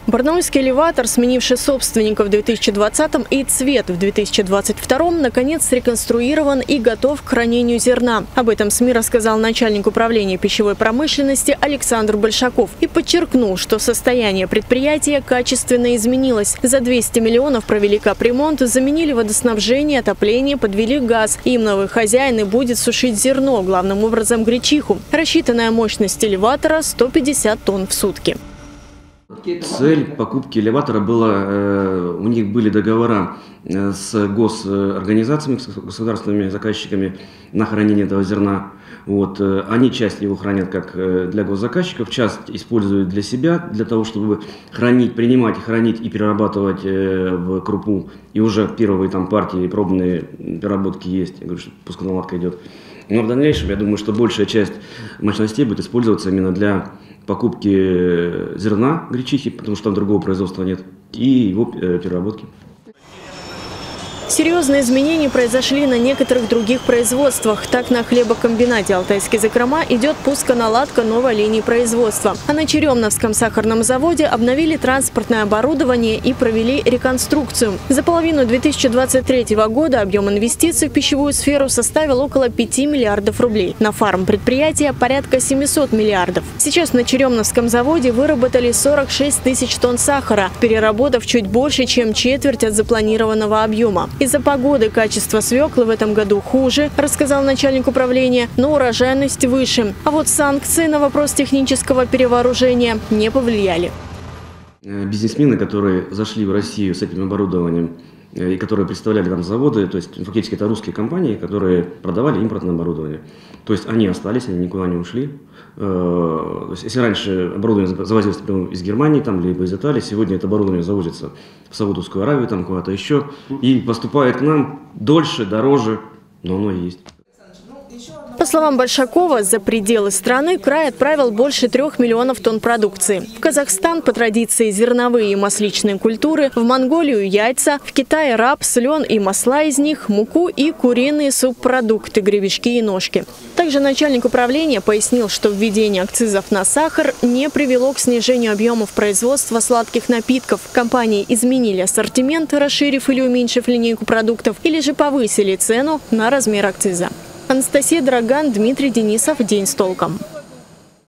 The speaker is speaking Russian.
Барнаульский элеватор, сменивший собственника в 2020 и цвет в 2022, наконец реконструирован и готов к хранению зерна. Об этом СМИ рассказал начальник управления пищевой промышленности Александр Большаков и подчеркнул, что состояние предприятия качественно изменилось. За 200 миллионов провели капремонт, заменили водоснабжение, отопление, подвели газ. Им новый хозяин и будет сушить зерно, главным образом гречиху. Рассчитанная мощность элеватора – 150 тонн в сутки. Цель покупки элеватора была, у них были договора с госорганизациями, с государственными заказчиками на хранение этого зерна. Они часть его хранят как для госзаказчиков, часть используют для себя, для того, чтобы хранить, принимать, хранить и перерабатывать в крупу. И уже первые там партии, пробные переработки есть, я говорю, что пусконаладка идет. Но в дальнейшем, я думаю, что большая часть мощностей будет использоваться именно для покупки зерна гречихи, потому что там другого производства нет, и его переработки. Серьезные изменения произошли на некоторых других производствах. Так, на хлебокомбинате «Алтайские закрома» идет пусконаладка новой линии производства. А на Черемновском сахарном заводе обновили транспортное оборудование и провели реконструкцию. За половину 2023 года объем инвестиций в пищевую сферу составил около 5 миллиардов рублей. На фармпредприятия порядка 700 миллиардов. Сейчас на Черемновском заводе выработали 46 тысяч тонн сахара, переработав чуть больше, чем четверть от запланированного объема. Из-за погоды качество свеклы в этом году хуже, рассказал начальник управления, но урожайность выше. А вот санкции на вопрос технического перевооружения не повлияли. Бизнесмены, которые зашли в Россию с этим оборудованием и которые представляли там заводы, то есть фактически это русские компании, которые продавали импортное оборудование. То есть они остались, они никуда не ушли. То есть, если раньше оборудование завозилось например, из Германии там, либо из Италии, сегодня это оборудование завозится в Саудовскую Аравию, там куда-то еще, и поступает к нам дольше, дороже, но оно и есть. По словам Большакова, за пределы страны край отправил больше 3 миллионов тонн продукции. В Казахстан по традиции зерновые и масличные культуры, в Монголию яйца, в Китае рапс, лен и масла из них, муку и куриные субпродукты, гребешки и ножки. Также начальник управления пояснил, что введение акцизов на сахар не привело к снижению объемов производства сладких напитков. Компании изменили ассортимент, расширив или уменьшив линейку продуктов, или же повысили цену на размер акциза. Анастасия Драган, Дмитрий Денисов. День с толком.